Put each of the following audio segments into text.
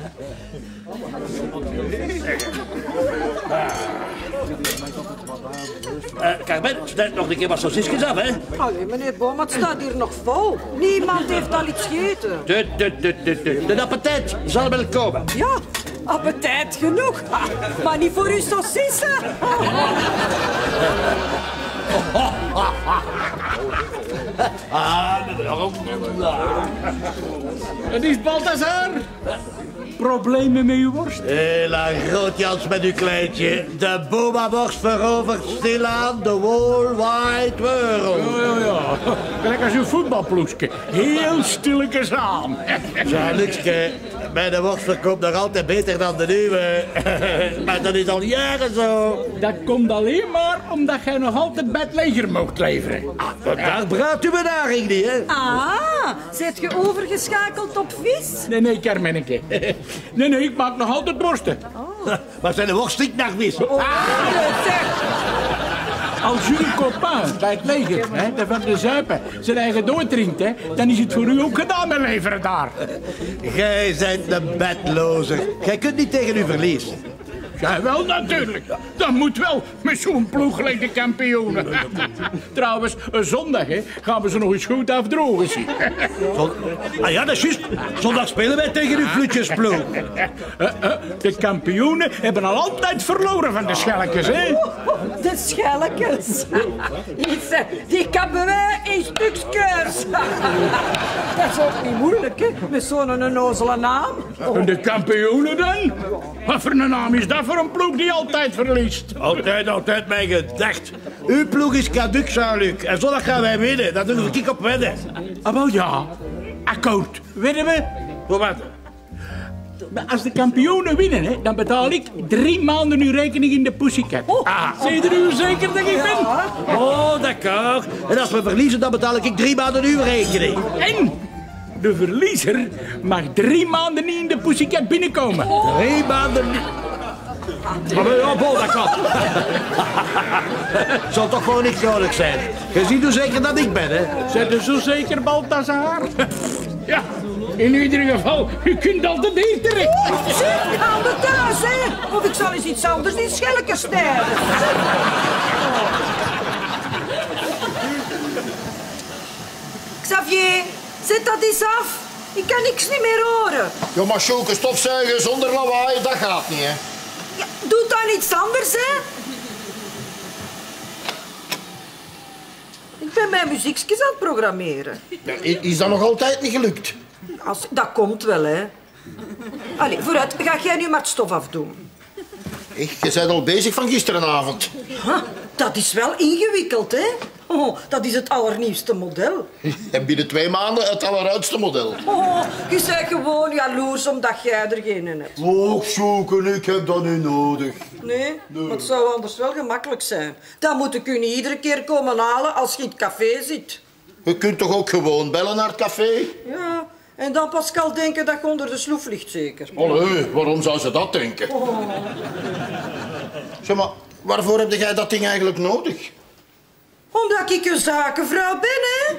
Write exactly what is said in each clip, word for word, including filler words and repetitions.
Uh, Carmen, snijd nog een keer wat sausjesjes af, hè? Allee, meneer Boom, het staat hier nog vol. Niemand heeft al iets gegeten. De, de, de, de, de, de appetijt zal wel komen. Ja, appetijt genoeg. Maar niet voor uw saucissen. Het is Balthazar. Problemen met uw worst? Hela groot Jans met uw kleintje. De Boma-worst verovert stilaan de worldwide world. Ja, ja, ja. Gelijk als uw voetbalploegje. Heel stilletjes aan. Ja, Luxke, mijn worst verkoopt nog altijd beter dan de nieuwe. Maar dat is al jaren zo. Dat komt alleen maar omdat jij nog altijd bij het leger mocht leveren. Ah, daar braadt u me naring niet, hè? Ah, zit je overgeschakeld op vis? Nee, nee, Carmenneke. Nee, nee, ik maak nog altijd worsten. Oh. Maar zijn de worst stinkt naar vis. Oh, zeg. Als jullie copain bij het leger, hè, dat van de zuipen, zijn eigen doordrinkt, hè, dan is het voor u ook gedaan met leveren daar. Gij bent een bedlozer. Gij kunt niet tegen uw verlies. Ja, wel natuurlijk. Dat moet wel met zo'n ploeg gelijk de kampioenen. Trouwens, zondag hè, gaan we ze nog eens goed afdrogen zien. Zon... Ah ja, dat is juist. Zondag spelen wij tegen uw vloetjesploeg. Uh, uh, de kampioenen hebben al altijd verloren van de schelkes, hè? De schelkes. Die kappen wij in stukjes. Dat is ook niet moeilijk, hè? Met zo'n onnozele naam. En de kampioenen dan? Wat voor een naam is dat voor een ploeg die altijd verliest? Altijd, altijd mijn gedacht. Uw ploeg is caduc, Jean-Luc. En zondag gaan wij winnen. Dat doen we kik op wedden. Ah, wel ja. Akkoord. Winnen we? Voor wat? Maar als de kampioenen winnen, hè, dan betaal ik drie maanden uw rekening in de Pussycat. Oh. Ah, zie je er u zeker dat ik ben? Oh, d'accord. En als we verliezen, dan betaal ik drie maanden uw rekening. En de verliezer mag drie maanden niet in de Pussycat binnenkomen. Oh. Drie maanden niet. Maar ja, bol, dat kan. Zal toch gewoon niet nodig zijn. Je ziet hoe zeker dat ik ben, hè? Zet er zo zeker, Balthazar? Ja, in ieder geval, u kunt altijd hier terecht. Oh, zeg, haal me thuis, hè. Of ik zal eens iets anders in schelken snijden. Xavier, zet dat eens af. Ik kan niks niet meer horen. Ja, maar Sjoeke, stofzuigen zonder lawaai, dat gaat niet, hè. Ja, doe dan iets anders, hè. Ik ben mijn muziekjes aan het programmeren. Ja, is dat nog altijd niet gelukt? Als, dat komt wel, hè. Allee, vooruit. Ga jij nu maar het stof afdoen. Ik, je bent al bezig van gisterenavond. Huh, dat is wel ingewikkeld, hè. Oh, dat is het allernieuwste model. En binnen twee maanden het alleruitste model. Oh, je bent gewoon jaloers omdat jij er geen in hebt. Och, Sjoeke, ik heb dat nu nodig. Nee, nee, maar het zou anders wel gemakkelijk zijn. Dan moet ik u niet iedere keer komen halen als je in het café zit. Je kunt toch ook gewoon bellen naar het café? Ja, en dan Pascal denken dat je onder de sloef ligt, zeker. Allee, waarom zou ze dat denken? Oh. Zeg maar, waarvoor heb jij dat ding eigenlijk nodig? Omdat ik een zakenvrouw ben, hè?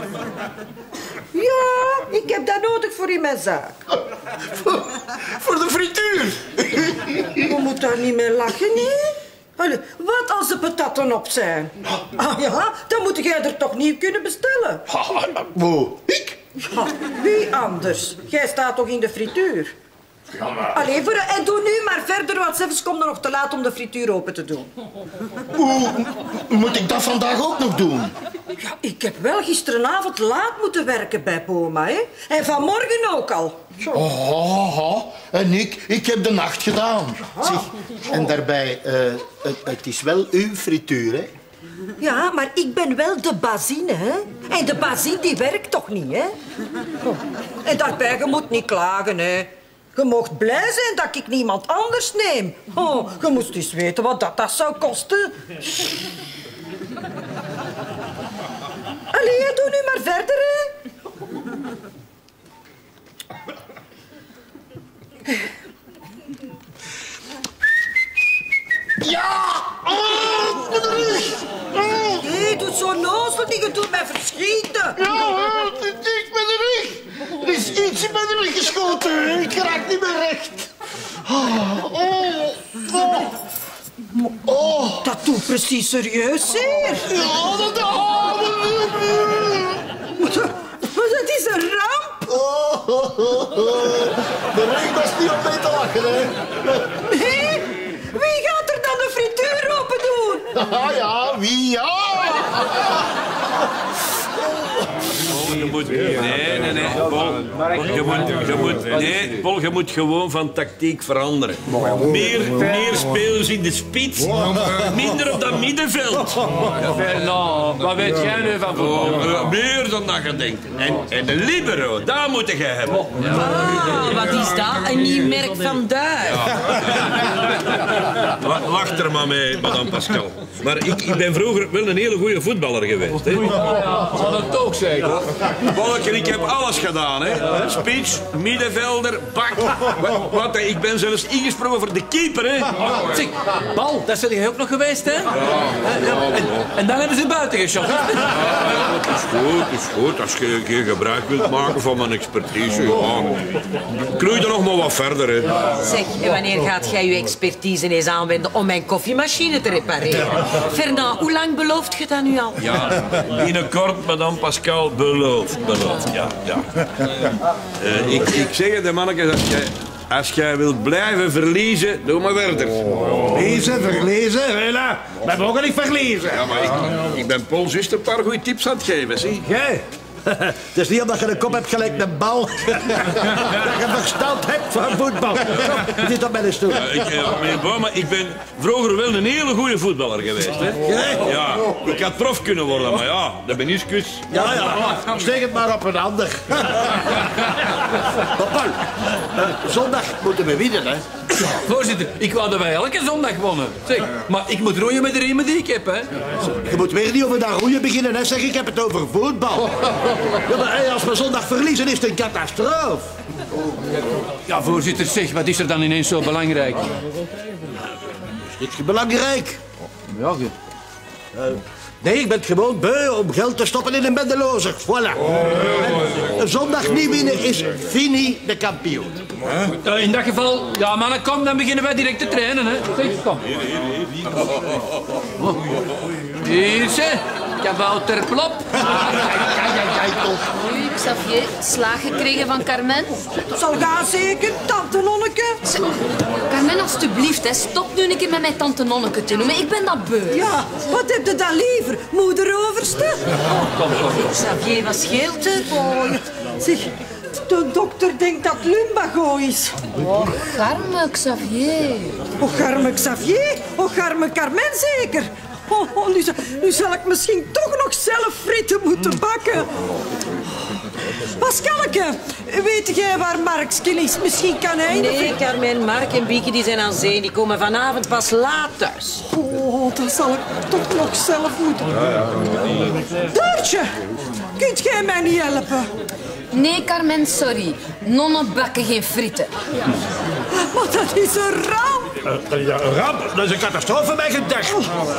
Ja, ik heb dat nodig voor in mijn zaak. voor, voor de frituur? Je moet daar niet mee lachen, nee? Allee, wat als de patatten op zijn? Ah ja, dan moet jij er toch nieuw kunnen bestellen. Wow, ik? Ja, wie anders? Jij staat toch in de frituur? Ja, maar... Allee, voor, en doe nu maar verder, want zelfs komt er nog te laat om de frituur open te doen. Hoe moet ik dat vandaag ook nog doen? Ja, ik heb wel gisteravond laat moeten werken bij Boma, hè? En vanmorgen ook al. Oh, en ik, ik heb de nacht gedaan. Zeg, en daarbij, uh, het, het is wel uw frituur, hè? Ja, maar ik ben wel de bazine, hè? En de bazine die werkt toch niet, hè? Oh. En daarbij, je moet niet klagen, hè? Je mocht blij zijn dat ik niemand anders neem. Oh, je moest eens weten wat dat, dat zou kosten. Allee, doe nu maar verder, hè? Ja! Oh, mijn rug! Oh. Nee, doe zo nozel niet, je doet mij verschieten. Ja, het is iets met de rug. Er is iets met niet meer geschoten. Ik raak niet meer recht. Oh, oh, oh. Oh. Dat doet precies serieus zeer. Ja, dat... Oh, Maar dat is een ramp. oh, oh, oh. De regen is niet om mee te lachen, hè. Nee? Wie gaat er dan de frituur open doen? Ah ja, wie ja? Je moet... Nee, nee, nee. Paul, je moet, je moet, nee, Paul, je moet gewoon van tactiek veranderen. Meer, meer spelers in de spits, minder op dat middenveld. Fernand, wat weet jij nu van voetbal? Uh, meer dan dat je denkt. En, en de libero, daar moet je hebben. Ah, wat is dat? Een nieuw merk van Duif. La- Lach er maar mee, madame Pascal. Maar ik, ik ben vroeger wel een hele goede voetballer geweest. Hè. Zal dat ook zeggen? Bolken, ik heb alles gedaan. Hè. Spits, middenvelder, bak. Wat, wat, ik ben zelfs ingesprongen voor de keeper. Hè. Zeg, Bal, daar zijn jij ook nog geweest, hè? En, en dan hebben ze buiten geschoten. Het is goed, het is goed. Als je geen gebruik wilt maken van mijn expertise, ja. Knoei er nog maar wat verder. Hè. Zeg, en wanneer gaat jij je expertise eens aanwenden om mijn koffiemachine te repareren? Fernand, hoe lang belooft je dat nu al? Ja, binnenkort, madame Pascal, beloofd, beloofd, ja, ja. Uh, ik, ik zeg het, de mannetjes, als jij, als jij wilt blijven verliezen, doe maar verder. Lezen, verlezen, voilà. We mogen niet verliezen. Ja, maar ik, ik ben Paul juist een paar goede tips aan het geven, zie. Jij? Het is niet omdat je een kop hebt gelijk een bal. Dat je verstand hebt van voetbal. Kom, zit op mijn stoel. Ja, ik, uh, meneer Boma, ik ben vroeger wel een hele goede voetballer geweest, hè. Jij? Ja, ik had prof kunnen worden, maar ja, de meniscus. Ja, ja. Steek het maar op een ander. Maar Paul, uh, zondag moeten we winnen, hè. Voorzitter, ik wou dat wij elke zondag wonnen. Zeg, maar ik moet roeien met de riemen die ik heb, hè? Je moet weer niet over dat roeien beginnen, hè. Zeg, ik heb het over voetbal. Ja, maar hey, als we zondag verliezen, is het een catastrofe. Ja, voorzitter, zeg, wat is er dan ineens zo belangrijk? Is het belangrijk? Ja, ge- Nee, ik ben het gewoon beu om geld te stoppen in een bendelozer. Voilà. En zondag niet winnen is fini de kampioen. Uh, in dat geval, ja mannen, kom, dan beginnen wij direct te trainen, hè. Zeg, kom. Oh. Hier, ze. Kabouter Plop. Oei, Xavier, slaag gekregen van Carmen. Zal gaan zeker, tante Nonneke. Zeg, Carmen, alstublieft, hè, stop nu een keer met mijn tante Nonneke te noemen. Ik ben dat beu. Ja, wat heb je dan liever? Moeder overste? Xavier, wat scheelt er? Oh, ja. Zeg, de dokter denkt dat het lumbago is. Oh, garme, Xavier. Och, arme Xavier. Och, arme Carmen zeker. Oh, oh, nu, zal- nu zal ik misschien toch nog zelf frieten moeten bakken. Pascalke, weet jij waar Marksken is? Misschien kan hij... Nee, Carmen, Mark en Bieke die zijn aan zee. Die komen vanavond pas laat thuis. Oh, dan zal ik toch nog zelf moeten. Doortje, kunt jij mij niet helpen? Nee, Carmen, sorry. Nonnen bakken geen frieten. Maar dat is een ramp. Uh, ja, een ramp, dat is een catastrofe bij gedacht.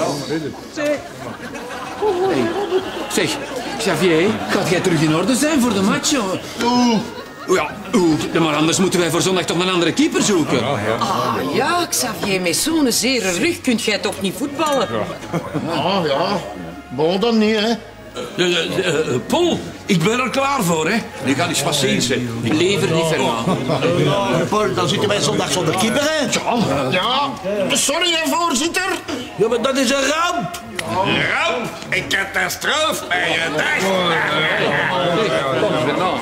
Zeg, Xavier, gaat jij terug in orde zijn voor de match? Oeh. Ja, oeh. Maar anders moeten wij voor zondag toch een andere keeper zoeken. Ah ja, Xavier, met zo'n zere rug kunt jij toch niet voetballen? Ah ja, bon dan niet, hè. Uh, uh, uh, Paul, ik ben er klaar voor, hè. Nu ga eens wat zien, zeg. Liever niet, Fernand. Uh, Paul, dan zitten wij zondag zonder keeper, hè? Ja, sorry, hè, voorzitter. Ja, maar dat is een ramp. Ramp, een catastrofe bij je dag. Kom, Fernand.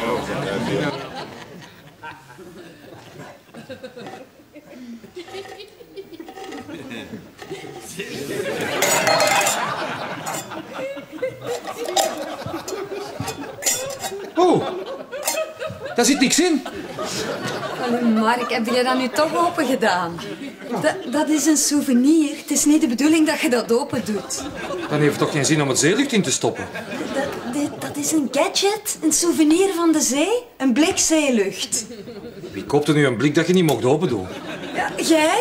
Oh, daar zit niks in. Mark, heb je dat nu toch open gedaan? Dat, dat is een souvenir. Het is niet de bedoeling dat je dat open doet. Dan heeft het toch geen zin om het zeelucht in te stoppen. Dat, dit, dat is een gadget, een souvenir van de zee, een blik zeelucht. Wie koopt er nu een blik dat je niet mocht open doen? Ja, jij?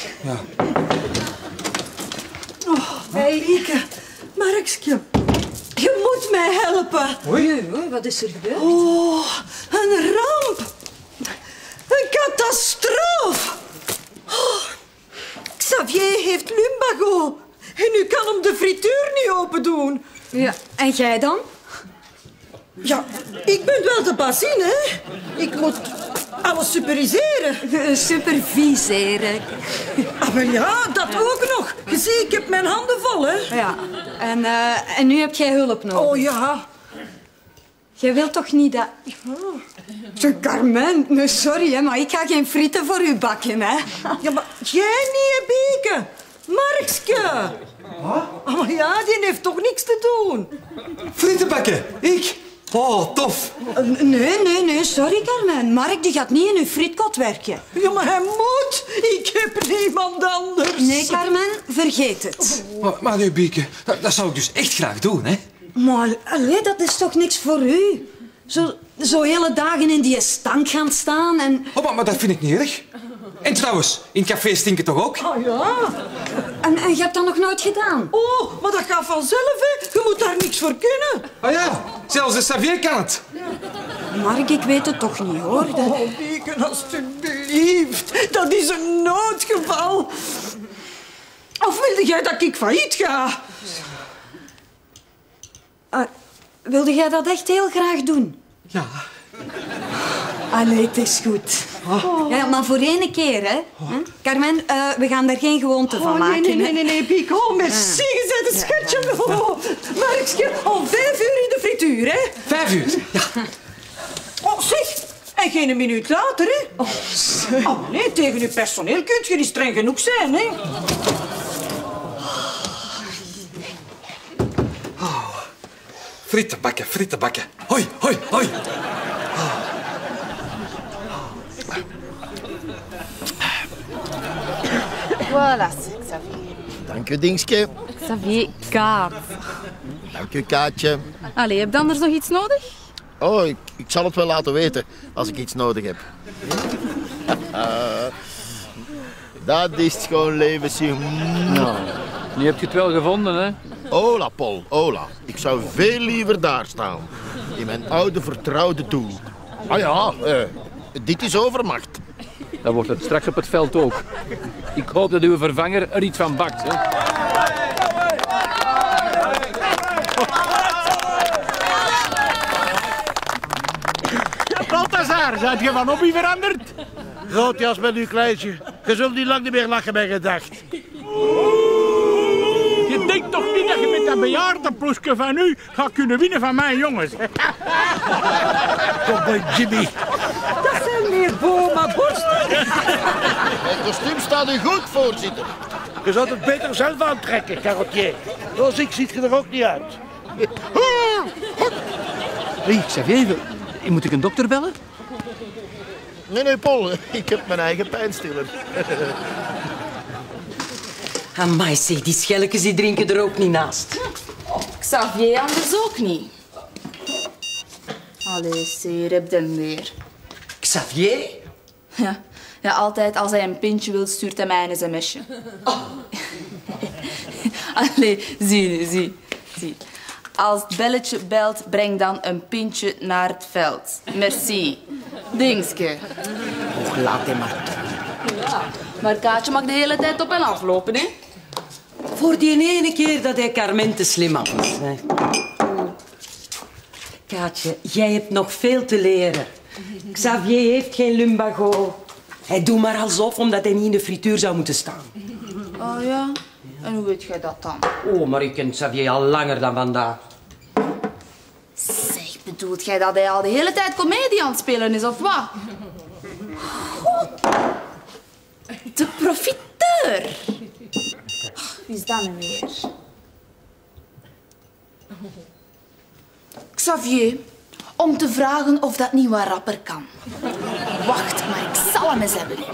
Oh, hey, Ike, Markske. Je moet mij helpen. Oei, oei, wat is er gebeurd? Oh, een ramp. Een catastrofe. Oh, Xavier heeft lumbago. En u kan hem de frituur niet open doen. Ja, en jij dan? Ja, ik ben wel de bazin, hè. Ik moet alles superviseren. Superviseren. Ah, maar ja, dat ook nog. Je ziet, ik heb mijn handen vol, hè. Ja, en, uh, en nu heb jij hulp nodig. Oh ja. Jij wilt toch niet dat... Oh. Zeg, Carmen, nee, sorry, hè, maar ik ga geen frieten voor u bakken, hè. Ja, maar jij niet, hè, Bieke. Markske. Wat? Oh, maar ja, die heeft toch niks te doen. Frieten bakken, ik? Oh, tof. Uh, nee, nee, nee, sorry, Carmen. Mark die gaat niet in uw frietkot werken. Ja, maar hij moet. Ik heb niemand anders. Nee, Carmen, vergeet het. Maar, maar nu, Bieke, dat, dat zou ik dus echt graag doen, hè? Maar allee, dat is toch niks voor u? Zo, zo hele dagen in die stank gaan staan en... Oh, maar, maar dat vind ik niet erg. En trouwens, in het café stinkt het toch ook? Oh ja. En, en je hebt dat nog nooit gedaan? Oh, maar dat gaat vanzelf, hè. Je moet daar niks voor kunnen. Ah ja, zelfs de Xavier kan het. Mark, ik weet het toch niet, hoor. Dat... Oh, Bieke, alstublieft. Dat is een noodgeval. Of wilde jij dat ik failliet ga? Uh, wilde jij dat echt heel graag doen? Ja. Allee, het is goed. Oh. Ja, maar voor één keer, hè. Oh. Carmen, uh, we gaan daar geen gewoonte van oh, maken. Nee, nee, nee, nee, Bieke. Oh, merci. Je bent een schatje. Oh, Markske, al vijf uur in de frituur, hè. Vijf uur? Ja. Oh, zeg. En geen minuut later, hè. Oh, oh nee, tegen uw personeel kunt je niet streng genoeg zijn, hè. Oh. Frieten bakken, frieten bakken. Hoi, hoi, hoi. Oh. Voilà, Xavier. Dank u, Dingske. Xavier, kaart. Dank u, Kaatje. Allee, heb je anders nog iets nodig? Oh, ik, ik zal het wel laten weten als ik iets nodig heb. Dat is het gewoon leven, zie. Nou, nu heb je het wel gevonden, hè? Ola, Paul, Ola. Ik zou veel liever daar staan. In mijn oude vertrouwde doel. Ah ja, eh, dit is overmacht. Dan wordt het straks op het veld ook. Ik hoop dat uw vervanger er iets van bakt, hè? Balthazar, zijt je van hobby veranderd? Grootjas met uw kleintje. Je zult niet lang niet meer lachen bij gedacht. Je denkt toch niet dat je met dat bejaardenploesje van u gaat kunnen winnen van mijn jongens? Kom bij Jimmy. Dat zijn meer Boma-borsten. Mijn kostuum staat u goed, voorzitter. Je zou het beter zelf aantrekken, carotier. Zoals ik ziet je er ook niet uit. Hé, Xavier, moet ik een dokter bellen? Nee, nee, Paul. Ik heb mijn eigen pijnstiller. Amai, zeg, die schelletjes die drinken er ook niet naast. Xavier anders ook niet. Allee, zeer heb hem weer. Xavier? Ja. ja, altijd als hij een pintje wil, stuurt hij mij een sms'je. Oh. Allee, zie nu, zie, zie. Als het belletje belt, breng dan een pintje naar het veld. Merci. Dingske. Och, laat hem maar. Ja, maar Kaatje mag de hele tijd op en aflopen, hè? Voor die ene keer dat hij Carmen te slim had. Hè. Kaatje, jij hebt nog veel te leren. Xavier heeft geen lumbago. Hij doet maar alsof, omdat hij niet in de frituur zou moeten staan. Oh ja? En hoe weet jij dat dan? Oh, maar ik ken Xavier al langer dan vandaag. Zeg, bedoelt jij dat hij al de hele tijd comedie aan het spelen is, of wat? De profiteur. Wie is dat nu weer? Xavier, om te vragen of dat niet wat rapper kan. Wacht, maar ik zal hem eens hebben.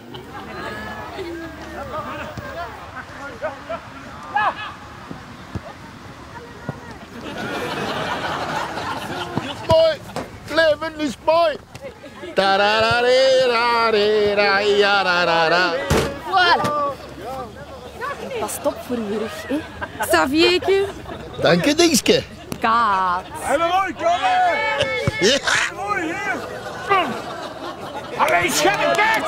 Mooi, leven is mooi. Voilà. Pas op voor je rug, hè. Xavierke. Dank je, Dingske. Kaat. En een mooi, kom Ja. Mooi, hier. Allee, scherp, kijk.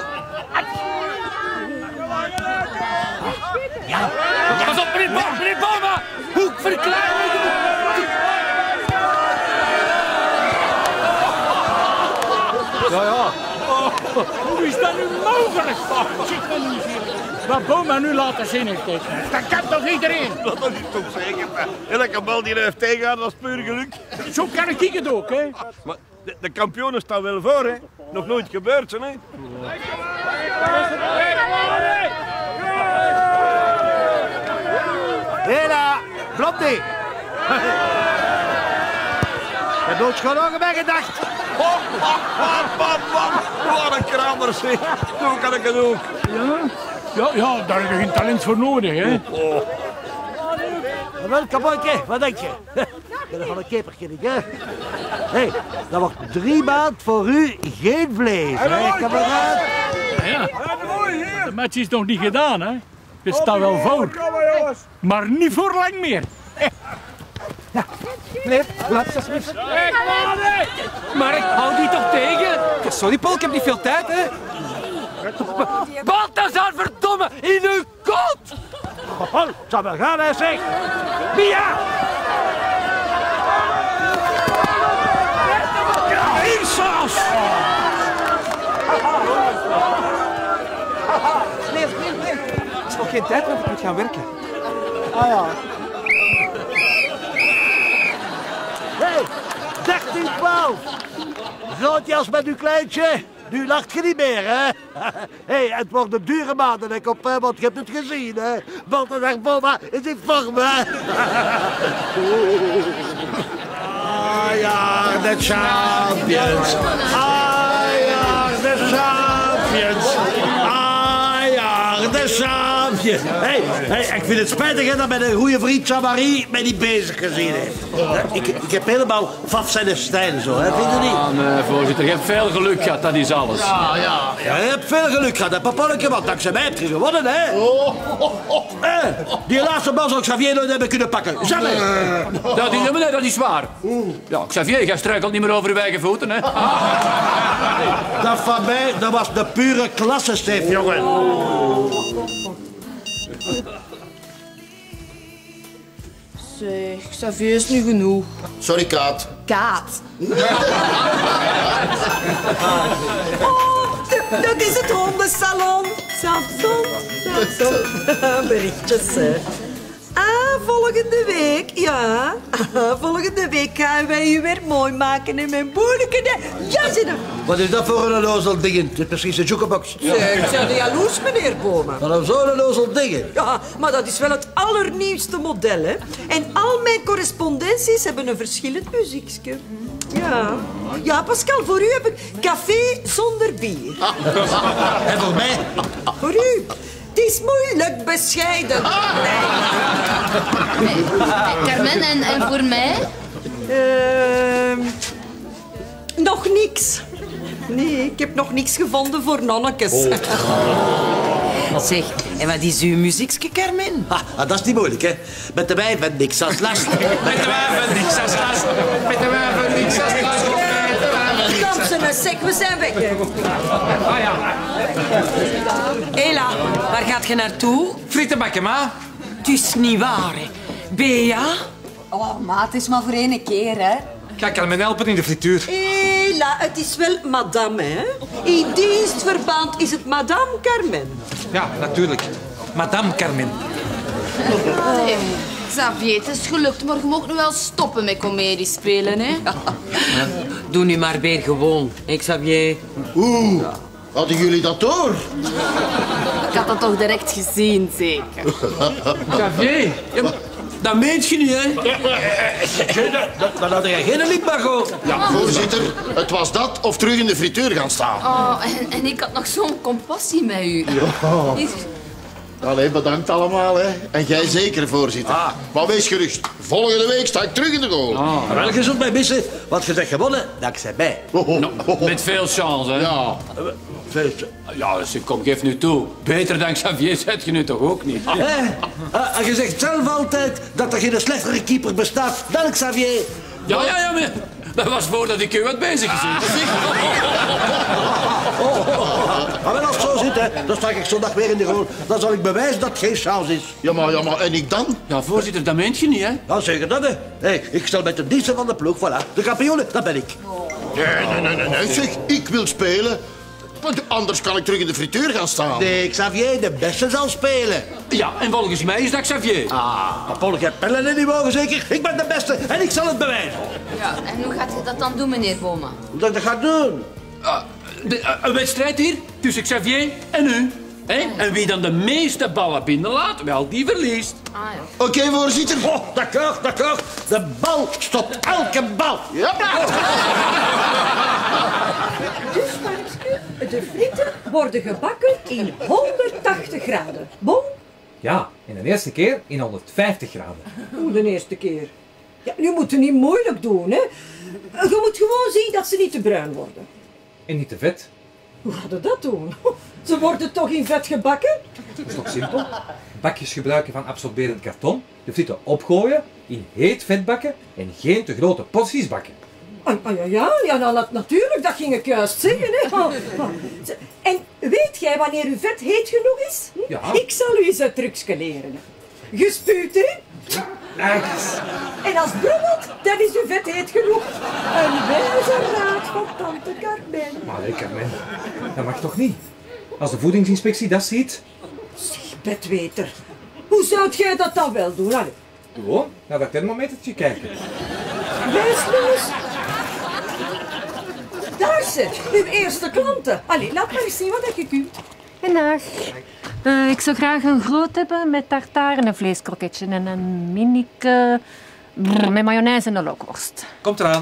Ja. Pas op, meneer Boma, meneer Boma. Hoek verkleinen. Ja, ja. Oh, hoe is dat nu mogelijk? Oh, zit me nu hier. Wat Boma nu laten zien heeft tekenen. Dat kan toch iedereen? Dat is toch zeker. Elke bal die er heeft tegengaan, dat is puur geluk. Zo kan ik het ook, hè. Maar de, de kampioenen staan wel voor, hè. Nog nooit gebeurd, hè. Hela, Blondie. Je hebt nooit gewoon bij gedacht. Oh, oh, oh, oh, oh. Wat een kramer, zeg. Zo kan ik het ook. Ja? Ja, ja, daar heb je geen talent voor nodig, hè. Oh. Wel, kabootje, wat denk je? Dat is van een kepertje niet, hè? Hé, hey, dat wordt drie maanden voor u geen vlees, hè, kameraad? Ja, de match is nog niet gedaan, hè. Je staat wel voor. Maar niet voor lang meer. Ja, meneer, laat het alsjeblieft. Maar ik hou die toch tegen? Sorry, Paul, ik heb niet veel tijd, hè. Balthazar, verdomme, in uw kont! Oh, het zal wel gaan, hè, zeg. Mia! Insaus! Nee, nee, nee. Het is nog geen tijd, want ik moet gaan werken. Ah ja. Hé, dertien twaalf. Grootjas met uw kleintje. Nu lacht je niet meer, hè? Hé, hey, het wordt een dure maand, en ik op, uh, want je hebt het gezien, hè? Balthazar Boma is in vorm, hè? Ah ja, de champions. Ah ja, de champions. Ah ja, de champions. Hé, hey, hey, ik vind het spijtig hè, dat mijn goede vriend Jean-Marie mij niet bezig gezien heeft. Ik, ik heb helemaal vaf zijn stijl, zo, hè? Vind je niet? Ah, nee, voorzitter, je hebt veel geluk gehad, dat is alles. Ja, ja, ja, je hebt veel geluk gehad, hè, papanneke, want dankzij mij heb je gewonnen, hè? Oh, oh, oh. Eh, die laatste bal zou Xavier nooit hebben kunnen pakken. Jamais. Dat is, nee, dat is waar. Ja, Xavier, jij struikelt niet meer over je eigen voeten, hè? Dat van mij, dat was de pure klassesteef, jongen. Zeg, Xavier is nu genoeg. Sorry, Kaat. Kaat. Oh, dat is het hondensalon. Samson, Samson. Berichtjes, hè. Ah, volgende week, ja. Ah, volgende week gaan wij u weer mooi maken in mijn boerlijke jassen. Wat is dat voor een lozel ding? Het is precies een jukebox. Zeg, zijn jaloers, meneer Boma? Wat een zo'n lozel ding. Ja, maar dat is wel het allernieuwste model, hè. En al mijn correspondenties hebben een verschillend muziekje. Ja. Ja, Pascal, voor u heb ik café zonder bier. En voor mij? Voor u. Het is moeilijk bescheiden. Nee, Carmen, en, en voor mij? Uh, nog niks. Nee, ik heb nog niks gevonden voor nonnekes. Oh. Zeg, en wat is uw muziekje, Carmen? Ah, dat is niet moeilijk, hè. Met de wijven niks als last. Met de wijven niks als last. Met de wijven niks als last. Kom ze nou, zeg, we zijn weg. Ah ja. Ela, waar gaat je naartoe? Frietenbakken, ma. Het is niet waar, hè. Bea? Oh, maat, het is maar voor één keer, hè. Ik ga Carmen helpen in de frituur. Hela, het is wel madame, hè. In dienstverband is het madame Carmen. Ja, natuurlijk. Madame Carmen. Hey, Xavier, het is gelukt, maar je mag nu wel stoppen met comedie spelen, hè. Doe nu maar weer gewoon, hè, Xavier. Oeh, hadden jullie dat door? Ik had dat toch direct gezien, zeker. Xavier, ja, dat meent je niet, hè? Dan had jij geen Limbago. Ja, voorzitter, het was dat of terug in de frituur gaan staan. Oh, en, en ik had nog zo'n compassie met u. Ja. Hier, Allee, bedankt allemaal, hè. En jij zeker, voorzitter. Ah. Maar wees gerust. Volgende week sta ik terug in de goal. Ah. Wel, je zult mij missen, want je bent gewonnen, dat ik zei bij. Nou, met veel chance, hè? Ja. Veel Ja, dus kom, geef nu toe. Beter dan Xavier zet je nu toch ook niet? Eh, eh, en je zegt zelf altijd dat er geen slechtere keeper bestaat dan Xavier. Ja, ja, ja, maar dat was voordat ik u had bezig gezien. Maar wel als het zo zit, hè, dan sta ik zondag weer in de goal. Dan zal ik bewijzen dat het geen chance is. Ja, maar, ja, maar en ik dan? Ja, voorzitter, dat meent je niet, hè? Ja, zeker dat, hè. Hey, ik stel met de diensten van de ploeg, voilà. De kampioen, dat ben ik. Nee, nee, nee, nee, nee, zeg. Ik wil spelen. Want anders kan ik terug in de frituur gaan staan. Nee, Xavier, de beste zal spelen. Ja, en volgens mij is dat Xavier. Ah, maar Paul, ik heb pellen in die mogen zeker. Ik ben de beste en ik zal het bewijzen. Ja, en hoe gaat je dat dan doen, meneer Boma? Hoe dat ik dat ga doen? Uh, de, uh, een wedstrijd hier tussen Xavier en u. Hè? En wie dan de meeste ballen binnenlaat, wel, die verliest. Ah, ja. Oké, okay, voorzitter. Oh, d'accord, d'accord. De bal stopt elke bal. Ja. Dus, Markske, de frieten worden gebakken in honderdtachtig graden. Bon? Ja, in de eerste keer in honderdvijftig graden. Hoe de eerste keer? Ja, nu moet je niet moeilijk doen, hè. Je moet gewoon zien dat ze niet te bruin worden. En niet te vet. Hoe gaat je dat doen? Ze worden toch in vet gebakken? Dat is toch simpel? Bakjes gebruiken van absorberend karton, de frieten opgooien, in heet vet bakken en geen te grote porties bakken. Ah, ah, ja, ja, ja nou, natuurlijk, dat ging ik juist zeggen. Hè. Oh, oh. En weet jij wanneer uw vet heet genoeg is? Hm? Ja. Ik zal u eens een trucje leren. Je spuut erin. Nice. En als het brummelt, dan is uw vet heet genoeg. Een wijze raad van tante Carmen. Maar nee, Carmen, dat mag toch niet? Als de voedingsinspectie dat ziet... Zeg, bedweter. Hoe zou jij dat dan wel doen? Allee. Gewoon naar dat thermometertje kijken. Wijs nou eens. Daar zit, uw eerste klanten. Allee, laat maar eens zien wat je kunt. Goedendag. Uh, ik zou graag een groot hebben met tartaar en een vleeskroketje. En een minikje brrr, met mayonaise en een lookworst. Komt eraan.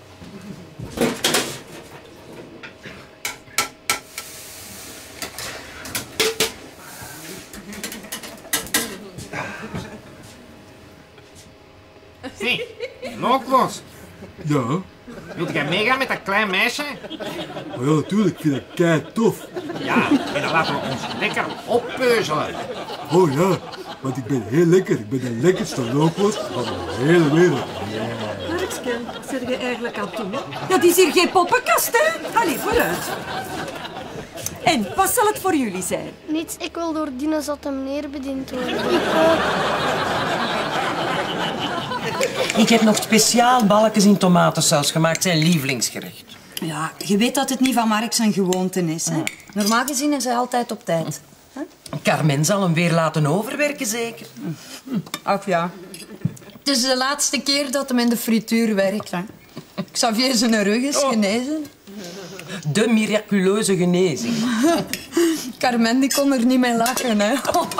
Zie, lookworst. Ja? Wilt jij meegaan met dat klein meisje? Oh ja, natuurlijk. Ik vind dat kei tof. Ja, en dan laten we ons lekker oppeuzelen. Oh ja, want ik ben heel lekker. Ik ben de lekkerste lookworst van de hele wereld. Markske, wat zeg je eigenlijk aan het doen? Dat is hier geen poppenkast, hè? Allee, vooruit. En, wat zal het voor jullie zijn? Niets, ik wil door Dines dat hem neerbediend worden. Ik ook. Ik heb nog speciaal balkjes in tomatensaus gemaakt, zijn lievelingsgerecht. Ja, je weet dat het niet van Mark zijn gewoonte is. Hè? Normaal gezien is hij altijd op tijd. Hè? Carmen zal hem weer laten overwerken, zeker. Ach ja. Het is de laatste keer dat hem in de frituur werkt. Hè? Xavier zijn rug is genezen. De miraculeuze genezing. Carmen die kon er niet mee lachen, hè.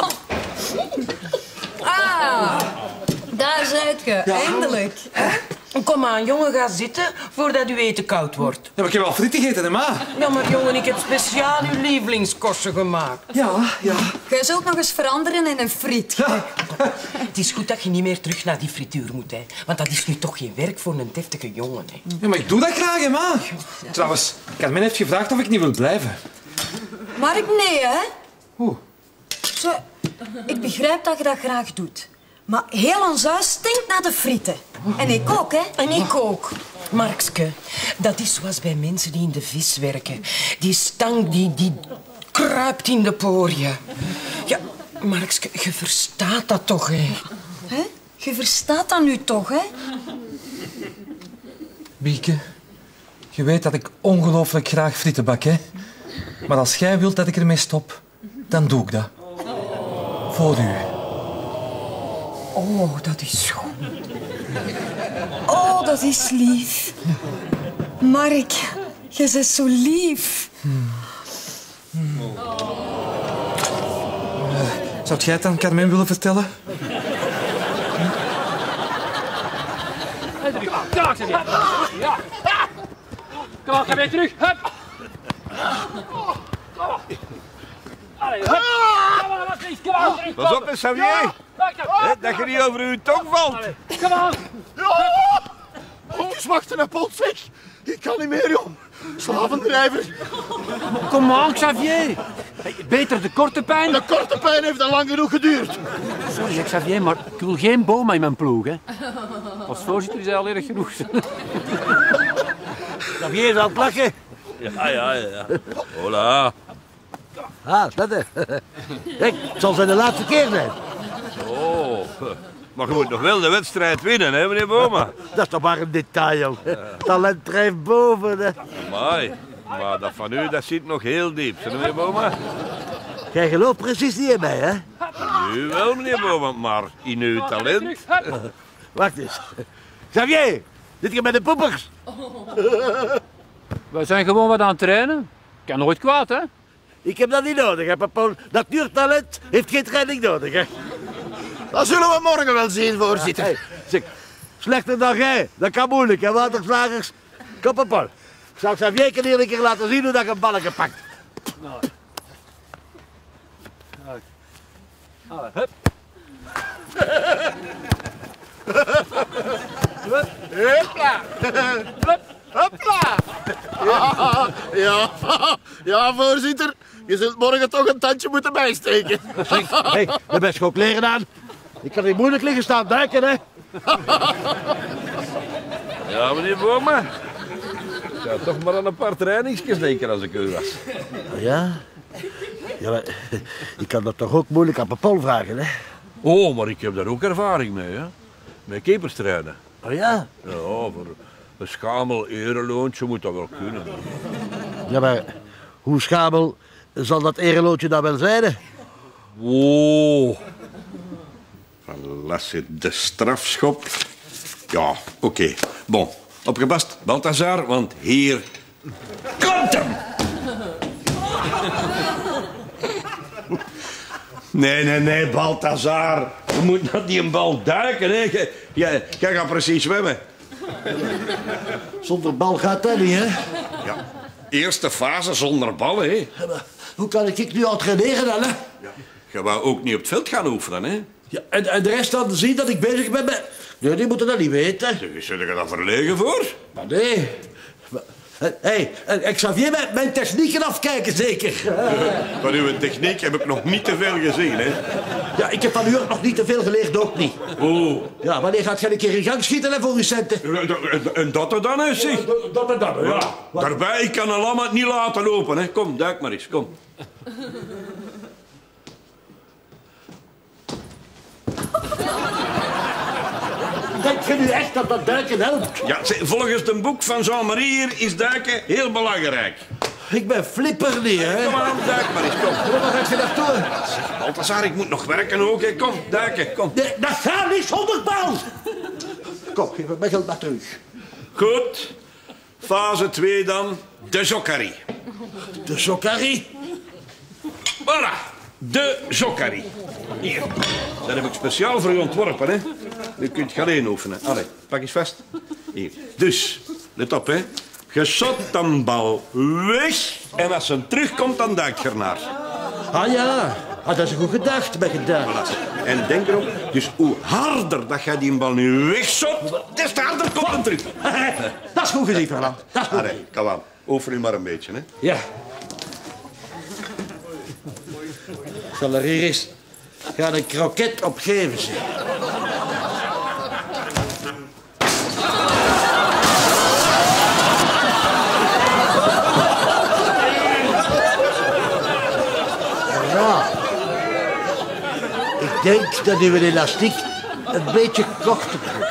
Ah, daar zijt je, eindelijk. Kom aan, jongen, ga zitten voordat uw eten koud wordt. Ja, maar ik heb al frieten gegeten, hè, ma? Ja, maar jongen, ik heb speciaal uw lievelingskostje gemaakt. Ja, ja. Jij zult nog eens veranderen in een friet. Ja. Het is goed dat je niet meer terug naar die frituur moet, hè. Want dat is nu toch geen werk voor een deftige jongen, hè. Ja, maar ik doe dat graag, hè, ma. Trouwens, Carmen heeft gevraagd of ik niet wil blijven. Mark, nee, hè. Hoe? Zo, ik begrijp dat je dat graag doet. Maar heel ons huis stinkt naar de frieten. En ik ook, hè? En ik ook. Markske, dat is zoals bij mensen die in de vis werken. Die stank, die, die kruipt in de poriën. Ja, Markske, je verstaat dat toch, hè? Hè? Je verstaat dat nu toch, hè? Bieke, je weet dat ik ongelooflijk graag frieten bak, hè? Maar als jij wilt dat ik ermee stop, dan doe ik dat. Voor u. Oh, dat is goed. Oh, dat is lief. Mark, je bent zo lief. Hmm. Hmm. Uh, zou jij het aan Carmen willen vertellen? Ja, ik zeg je. Ja. Kom op, ga weer terug. Hup. Kom op. Allee, hup. Kom op, wat is, kom op. Pas op, Xavier. Hè, dat je niet over uw tong valt. Kom aan. Het is wachten naar Polt, zeg. Ik kan niet meer, joh. Slavendrijver. Kom aan, Xavier. Hey, beter de korte pijn. De korte pijn heeft al lang genoeg geduurd. Sorry, Xavier, maar ik wil geen Boma in mijn ploeg. Hè. Als voorzitter is hij al erg genoeg. Xavier is aan het lachen. Ja, ja, ja. Hola. Ah, dat is. Kijk, het zal zijn de laatste keer zijn. Oh, maar je moet nog wel de wedstrijd winnen, hè, meneer Boma? Dat is toch maar een detail, joh. Talent drijft boven. Hè. Amai. Maar dat van u, dat zit nog heel diep, hè, meneer Boma? Jij gelooft precies niet in mij, hè? U wel, meneer Boma, maar in uw talent. Wacht eens. Xavier, zit je met de poepers? Wij zijn gewoon wat aan het trainen. Kan nooit kwaad, hè? Ik heb dat niet nodig, hè, Paul. Natuurtalent heeft geen training nodig, hè. Dat zullen we morgen wel zien, voorzitter. Hey, zeg, slechter dan jij. Dat kan moeilijk, hè, waterslagers. Kom, Paul. Ik zal Xavier hier een keer laten zien hoe dat je een balletje pakt. Nou. Nou. Hup. Hopla. Hopla. Ja, ja, ja, voorzitter. Je zult morgen toch een tandje moeten bijsteken. Zeg, hey, je bent ook leren aan. Ik kan niet moeilijk liggen staan duiken, hè. Ja, meneer Boma. Ik zou toch maar aan een paar trainingsjes denken als ik u was. Ja? Ja, maar, ik kan dat toch ook moeilijk aan Paul vragen, hè? Oh, maar ik heb daar ook ervaring mee, hè. Met keepers trainen. Oh ja? Ja, voor een schamel ereloontje moet dat wel kunnen. Ja, maar hoe schamel zal dat ereloontje dan wel zijn, hè? Wow. Van Lasse de strafschop. Ja, oké. Okay. Bon, opgepast, Balthazar, want hier komt hem! Nee, nee, nee, Balthazar. Je moet naar die bal duiken, hè. Jij, jij, jij gaat precies zwemmen. Zonder bal gaat dat niet, hè? Ja, eerste fase zonder bal, hè. Ja, maar hoe kan ik nu al traineren dan, hè? Ja. Je wou ook niet op het veld gaan oefenen, hè? Ja, en, en de rest dan zien dat ik bezig ben met... Nee, die moeten dat niet weten. Zul je daar verlegen voor? Maar nee. Hé, hey, Xavier, mijn, mijn technieken afkijken, zeker? Van uw techniek heb ik nog niet te veel gezien, hè? Ja, ik heb van u ook nog niet te veel geleerd, ook niet. Oh. Ja, wanneer gaat jij een keer in gang schieten hè, voor uw centen? En dat er dan is, zeg. Dat er dan, ja. Daarbij, ik kan een lam het niet laten lopen, hè. Kom, duik maar eens, kom. Denk je nu echt dat dat duiken helpt? Ja, volgens het boek van Jean-Marie hier is duiken heel belangrijk. Ik ben flipper niet, hè? Kom maar aan, duik maar eens, kom. Waar gaat je naartoe? Balthazar, ik moet nog werken ook, hè. Kom, duiken, kom. Nee, dat gaat niet zonder bal! Kom, geef me mijn geld maar terug. Goed. Fase twee dan, de Zokari. De Zokari? Voilà, de Zokari. Hier, dat heb ik speciaal voor u ontworpen, hè. U kunt gaan alleen oefenen. Allee, pak eens vast. Hier. Dus, let op, hè. Je shot een bal weg en als ze terugkomt, dan duik je ernaar. Ah ja, ah, dat is een goed gedacht, ben gedaan. Voilà. En denk erop, dus hoe harder dat je die bal nu wegshot, des te harder komt hem terug. Dat is goed gezien, Verland. Dat is goed. Allee, kom aan. Oefen u maar een beetje, hè. Ja. Ik zal er hier eens gaan een kroket op geven, zeg. Ja. Ik denk dat uw elastiek een beetje korter wordt.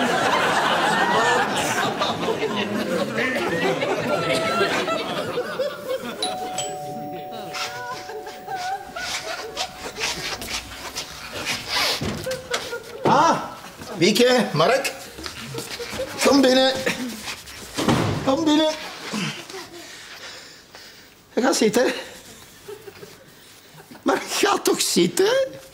Ah, Wieke, Mark. Kom binnen. Kom binnen. Ga zitten. Maar ga toch zitten.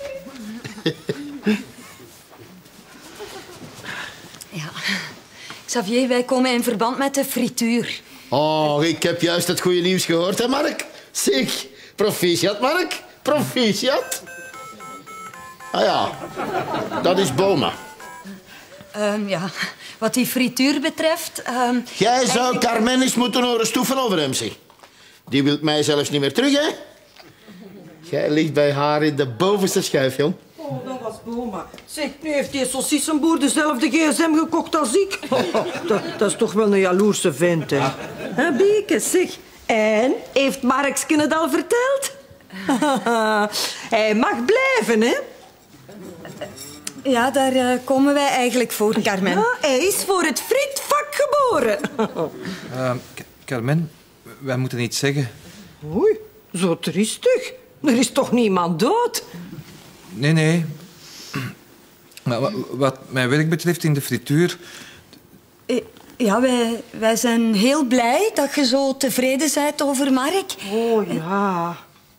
Ja. Xavier, wij komen in verband met de frituur. Oh, ik heb juist het goede nieuws gehoord, hè, Mark? Zeg, proficiat, Mark. Proficiat. Ah ja, dat is Boma. Um, ja, wat die frituur betreft... Um, Jij zou eigenlijk... Carmen eens moeten horen stoeven over hem, zeg. Die wil mij zelfs niet meer terug, hè? Jij ligt bij haar in de bovenste schuif, jong. Oh, dat was Boma. Zeg, nu heeft die saucissenboer dezelfde gsm gekocht als ik. Dat, dat is toch wel een jaloerse vent, hè? Hè, Bieke, zeg. En, heeft Markske het al verteld? Hij mag blijven, hè? Ja, daar uh, komen wij eigenlijk voor, Carmen. Ja, hij is voor het frietvak geboren. Uh, Carmen, wij moeten iets zeggen. Oei, zo triestig. Er is toch niemand dood? Nee, nee. Maar wat, wat mijn werk betreft in de frituur... Ja, wij, wij zijn heel blij dat je zo tevreden bent over Mark. Oh, ja.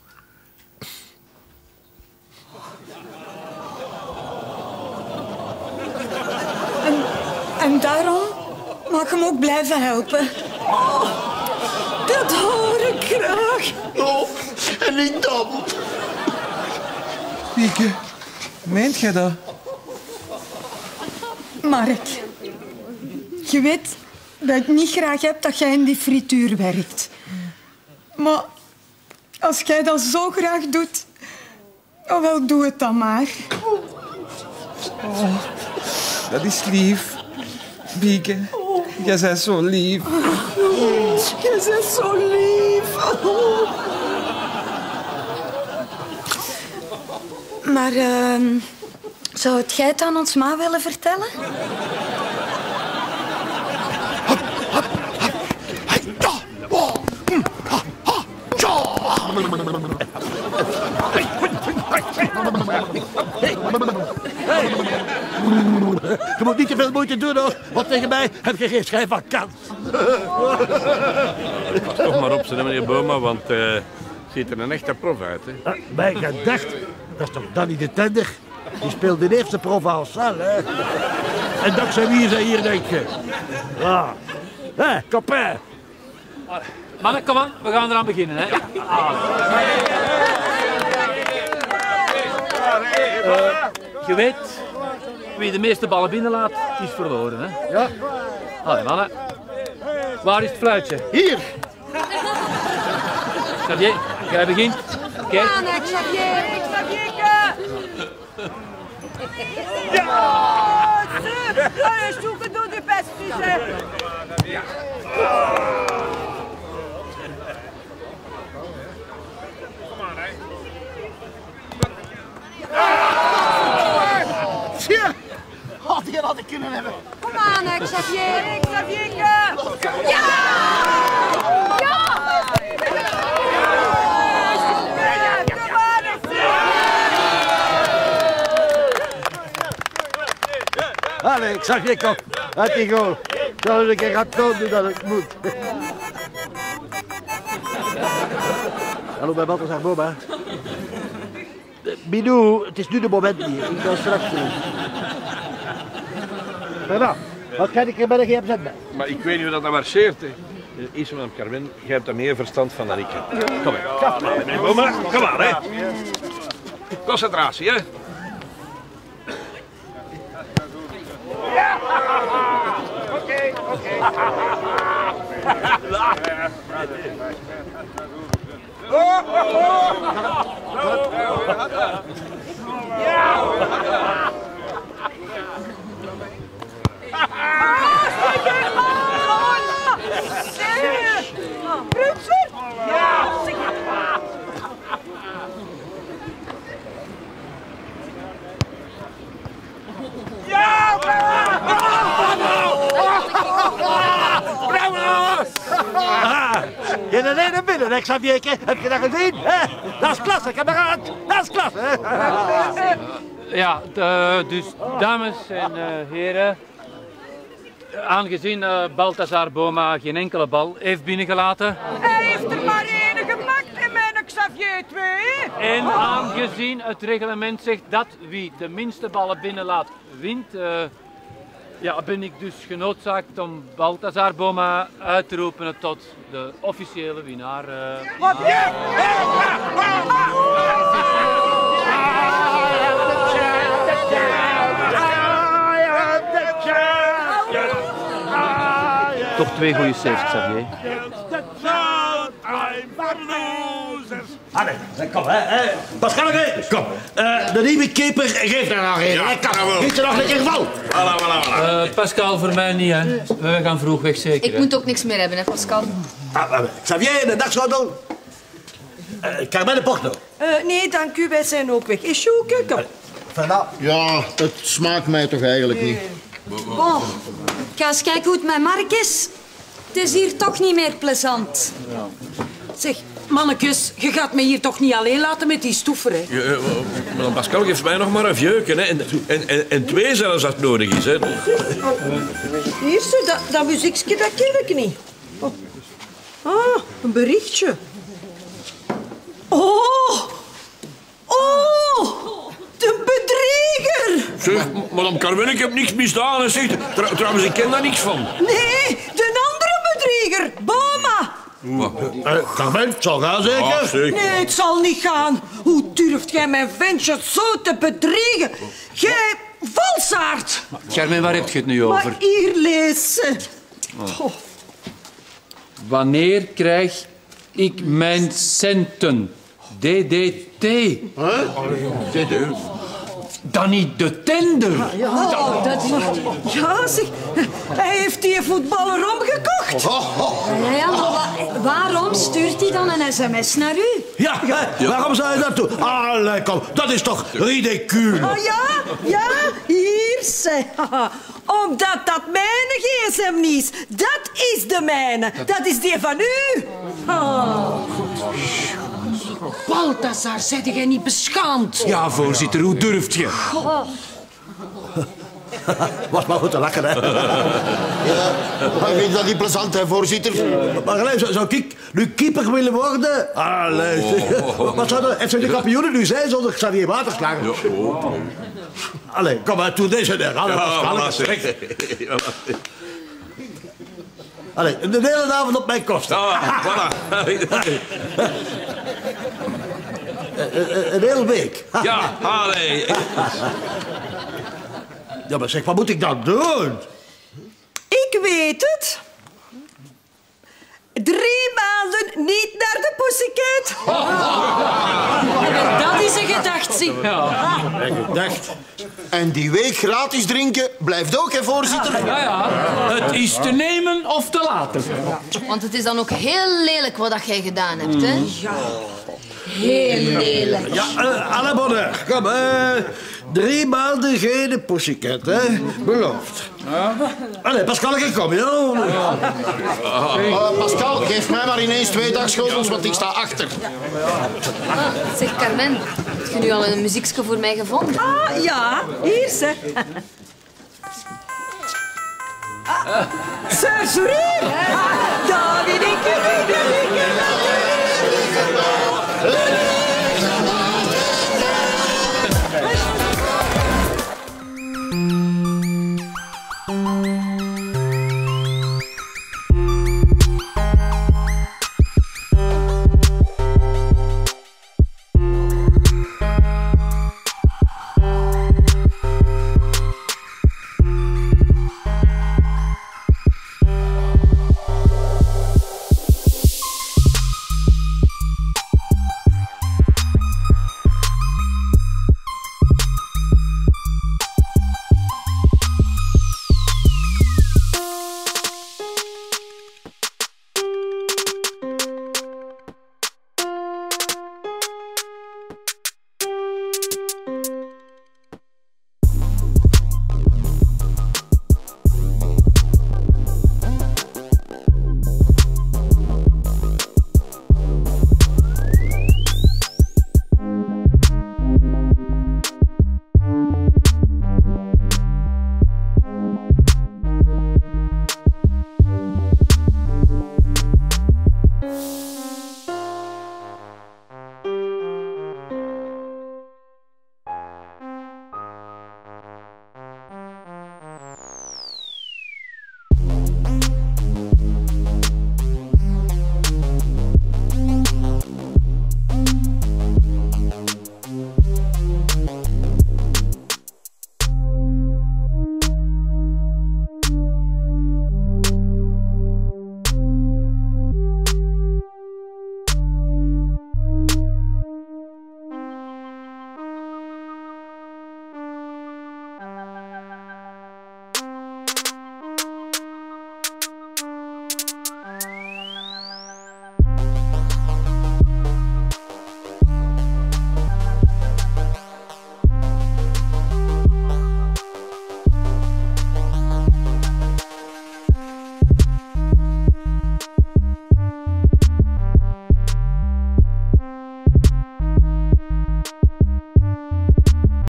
En, en daarom mag ik hem ook blijven helpen. Oh, dat hoor ik graag. Oh, en ik dan. Pieke, meent jij dat? Mark, je weet dat ik niet graag heb dat jij in die frituur werkt. Maar als jij dat zo graag doet, oh wel, doe het dan maar. Oh, dat is lief. Bieke, jij bent zo lief. Jij bent zo lief. Maar uh, zou het jij het aan ons ma willen vertellen? Hey. Je moet niet te veel moeite doen, hoor. Want tegen mij heb je geen schijn van kans. Pas toch maar op, meneer Boma, want uh, ziet er een echte prof uit, hè? Uh, mijn gedacht, dat is toch Danny de Tender? Die speelde de eerste Provençal, hè? En dankzij wie is hij hier, denk je? Ja. Hé, hey, copain. Mannen, kom aan, we gaan eraan beginnen, hè? Uh, je weet, wie de meeste ballen binnenlaat, is verloren, hè? Ja. Allee, mannen. Waar is het fluitje? Hier. Xavier, jij begint. Oké. Okay. Anna, Xavier, Xavierke. Ja, super. Allee, zoeken door de beste, hè. Tja, had die had ik kunnen hebben. Kom aan, hè, Xavier, Xavierke. Ja! Ja! Allee, ik zag je kop. Uit die goal. Dat ik een gaat doen dat het moet. Hallo, bij Balthazar Boma. Minou, het is nu de moment niet. Ik ga straks doen. Voilà. Wat ga ik er bij de G M Z bij? Maar ik weet niet hoe dat nou marcheert, hè. Eerst maar, Carmen, jij hebt daar meer verstand van dan ik. Kom maar. Meneer Boma, kom maar, hè. Concentratie, hè. Oké, oké. Je bent er binnen, hè, Xavierke? Heb je dat gezien? Hè? Dat is klasse, kameraad. Dat is klasse, hè? Ja, de, dus dames en uh, heren. Aangezien uh, Balthazar Boma geen enkele bal heeft binnengelaten. Hij heeft er maar één gemaakt en mijn Xavier twee. En aangezien het reglement zegt dat wie de minste ballen binnenlaat wint, uh, ja, ben ik dus genoodzaakt om Balthazar Boma uit te roepen tot de officiële winnaar. Uh, Wat? Ja! toch twee goede saves, Xavier. Allee, kom hè. hè. Pascal, kom. Uh, de nieuwe keeper geeft er nog een. Ja, kom, giet er nog een keer val. Voilà, voilà, voilà. Uh, Pascal, voor mij niet, hè. We gaan vroeg weg, zeker. Ik hè? moet ook niks meer hebben, hè, Pascal. Ah, Xavier, de dagschotel. Uh, Carmen de Porto. Uh, nee, dank u, wij zijn ook weg. Is Sjoeke, kom. Ja, het smaakt mij toch eigenlijk niet. Bon, ga eens kijken hoe het met Mark is. Het is hier toch niet meer plezant. Zeg, mannekes, je gaat me hier toch niet alleen laten met die stoever, hè? Ja, maar dan Pascal geeft mij nog maar een veuken, hè. En, en, en, en twee zelfs als het nodig is, hè. Hier, zo, dat, dat muziekje, dat ken ik niet. Oh. Ah, een berichtje. Oh! Oh! De bedrieger! Zeg, madame Carmen, ik heb niks misdaan, hè. Zeg, tr trouwens, ik ken daar niks van. Nee, de andere bedrieger, Boma. Uh, Carmen, het zal gaan zeker? Ah, zeker. Nee, het zal niet gaan. Hoe durft jij mijn ventje zo te bedriegen? Jij valsaard. Carmen, waar heb je het nu over? Maar hier lees ze. Oh. Wanneer krijg ik mijn centen? D D T. Huh? D D T? Dan niet de tender. Ja, oh, dat is... ja, zeg. Hij heeft die voetballer omgekocht. Oh, oh. Ja, ja, maar wa waarom stuurt hij dan een sms naar u? Ja, ja, waarom zou je dat doen? Allee, kom, dat is toch ridicule. Oh ja? Ja, hier ze. Omdat dat mijn gsm niet is. Dat is de mijne. Dat is die van u. Oh. Balthazar, zeg jij niet beschaamd? Ja, voorzitter, hoe durft je? Oh. Was maar goed te lachen, hè. Ja, maar vind je dat niet plezant, hè, voorzitter? Maar gelijk, zou, zou ik nu keeper willen worden? Allee, oh. Wat zou de F C de kampioenen nu zijn zonder Xavier Waterslager? Ja, oh. Allee, kom maar, doe deze er. Allee, ja, voilà, allee, de hele avond op mijn kosten. Ah, voilà. Een, een hele week. Ja, allee. Ja, maar zeg, wat moet ik dan doen? Ik weet het. Drie maanden niet naar de Pussycat. Dat is een gedachtie. Ja, een gedacht. En die week gratis drinken blijft ook, hè, voorzitter? Ja, ja. Het is te nemen of te laten. Want het is dan ook heel lelijk wat dat jij gedaan hebt, hè? Ja. Heel lelijk. Ja, uh, à la bonne heure. Kom, uh, drie maanden geen Pussycat, hè? Beloofd. Ja. Allee, Pascal, ik kom, joh. Ja. Uh, Pascal, geef mij maar ineens twee dagschotels, want ik sta achter. Ah, zeg, Carmen, heb je nu al een muziekje voor mij gevonden? Ah, ja. Hier, ze. Ah, Sir Sourire. David, ik